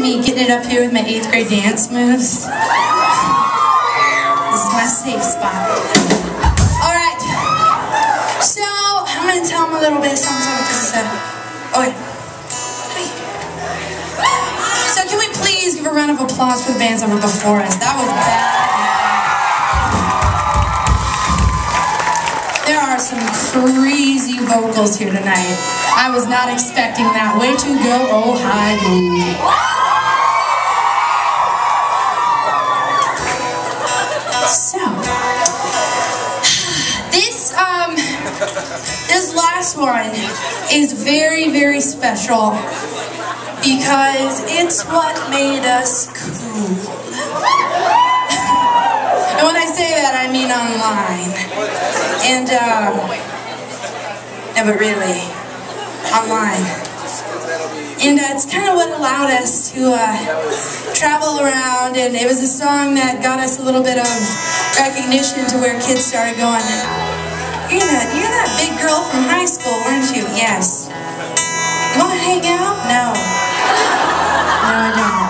me getting it up here with my 8th grade dance moves. This is my safe spot. Alright, so I'm going to tell them a little bit of something because okay. So can we please give a round of applause for the bands that were before us? That was bad. There are some crazy vocals here tonight. I was not expecting that. Way to go, oh hi. So, this last one is very, very special because it's what made us cool. And when I say that, I mean online. And, no, but really, online. And it's kind of what allowed us to travel around, and it was a song that got us a little bit of recognition to where kids started going, you're that big girl from high school, weren't you? Yes. You want to hang out? No. No, I don't.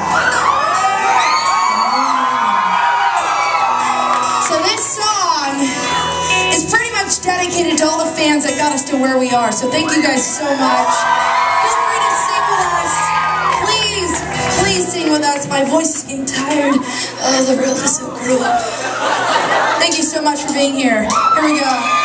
So this song is pretty much dedicated to all the fans that got us to where we are. So thank you guys so much. Feel free to sing with us. Please, please sing with us. My voice is getting tired. Oh, the world is so cruel. Thank you so much for being here. Here we go.